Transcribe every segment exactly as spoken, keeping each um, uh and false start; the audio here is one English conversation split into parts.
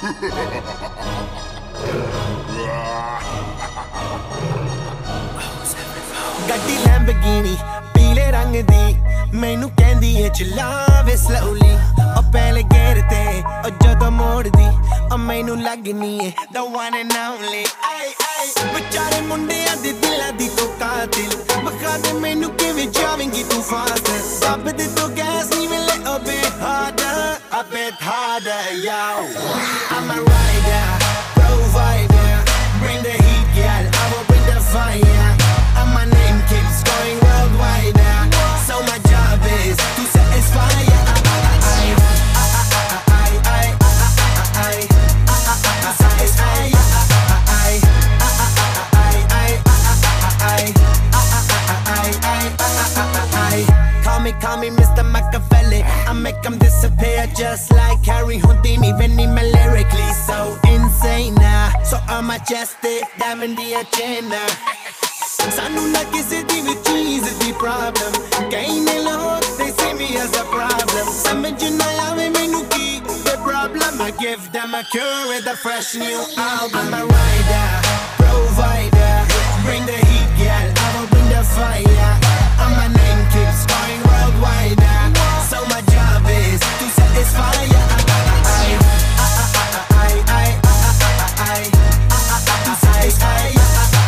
ਗੱਡੀ ਲੈਂਬਰਗਿਨੀ ਪੀਲੇ ਰੰਗ ਦੀ ਮੈਨੂੰ ਕਹਿੰਦੀ ਏ ਚਲਾਵੇ slowly ਉਹ ਪਹਿਲੇ ਗੇਰ ਤੇ ਉਹ ਜਦੋਂ ਮੋੜਦੀ ਉਹ ਮੈਨੂੰ ਲੱਗਨੀ ਏ the one and only ਵਿਚਾਰੇ ਮੁੰਡਿਆਂ ਦੇ ਦਿਲਾਂ ਦੀ ਤੂੰ ਕਾਤਿਲ ਬਖਾ ਦੇ ਮੈਨੂੰ ਕਿਵੇਂ ਜਾਵੇਂਗੀ ਤੂੰ ਫਾਸਟ ਦੱਬ ਦੇ ਤੂੰ ਗੈਸ ਨਹੀਂ ਮਿਲੇ a bit harder a bit harder yo I'm a rider provider bring the heat girl I will bring the fire and my name keeps going worldwide so my job is to satisfy ya Call me Mister Machiavelli I make them disappear just like Harry Houdini Veni me lyrically so insane now So I'm majestic, diamond the agenda Sanu na kisi di vi cheese di problem Kaine log, they see me as a problem Samajh na aave mainu ki the problem I give them a cure with a fresh new album I'm a rider, provider Bring the heat girl, I will bring the fire And my name keeps going worldwide So my job is to satisfy ya To satisfy ya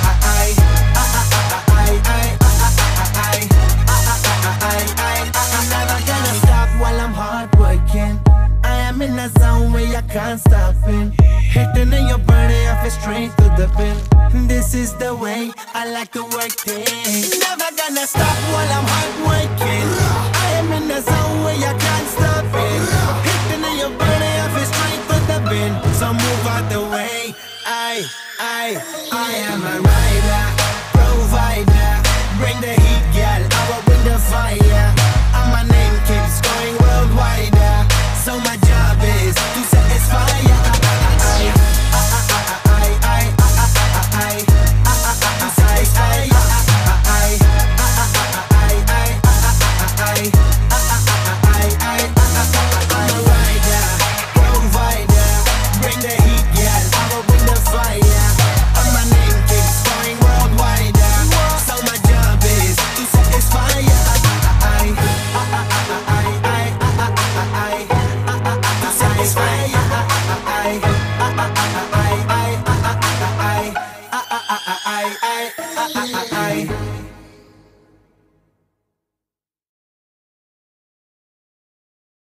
I'm never gonna stop while I'm hard working I am in a zone where I can't stop in Hitting in your body, I feel straight to the pin This is the way I like to work things Never gonna stop while I'm hard working I am in a zone where I can't stop it Hitting in your body, I feel straight to the pin So move out the way I, I, I am a rider